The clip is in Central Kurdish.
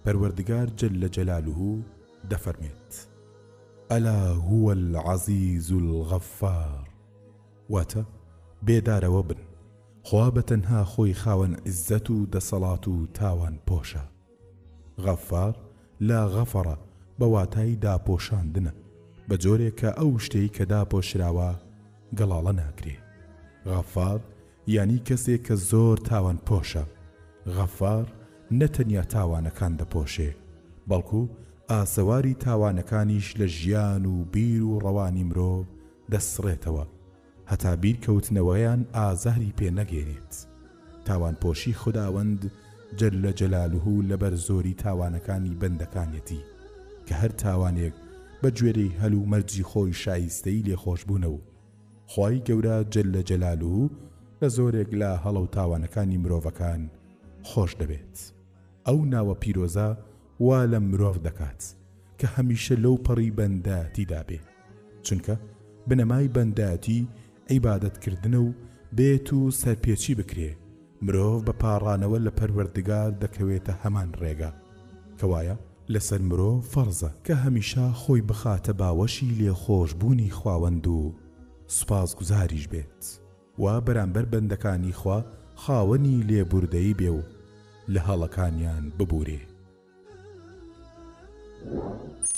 پەروەردگار جل جلاله دەفەرمێت: ئەلا هو العەزیز الغەفار، واتە بێدارەوە بن، خوا بەتەنها خۆی خاوەن عیززەت و دەسەڵات و تاوان پۆشە. غەفار لا غەفەڕە بە واتای داپۆشاندنە، بە جۆرێک کە ئەو شتەی کە داپۆشراوە گەڵاڵە ناکرێ. غەفار یانی کەسێک کە زۆر تاوان پۆشە. غەفار نەتەنیا تاوانەکان دەپۆشێ، بەڵکو ئاسەواری تاوانەکانیش لە ژیان و بیر و ڕەوانی مرۆڤ دەسڕێتەوە، هەتا بیرکەوتنەوەیان ئازاری پێ نەگێنێت. تاوانپۆشی خوداوەند جل جلاله لەبەر زۆری تاوانەکانی بەندەکانیەتی، کە هەر تاوانێک بە گوێرەی هەل و مەرجی خۆی شایستەی لێخۆشبوونە و خوای گەورە جل جلاله لە زۆرێک لە هەڵە و تاوانەکانی مرۆڤەکان خۆش دەبێت. ئەو ناوە پیرۆزە وا لە مرۆڤ دەکات کە هەمیشە لەو پەڕی بەندایەتیدا بێ، چونکە بنەمای بەندایەتی عیبادەتکردنە و بێت و سەرپێچی بکرێ. مرۆڤ بە پاڕانەوە لە پەروەردگار دەکەوێتە هەمان ڕێگە، کەوایە لەسەر مرۆڤ فەرزە کە هەمیشە خۆی بخاتە باوەشی لێخۆشبوونی خواوەند و سوپاسگوزاریش بێت، وا بەرامبەر بەندەکانی خوا خاوەنی لێبوردەیی بێ و لە هەڵەکانیان ببورێ.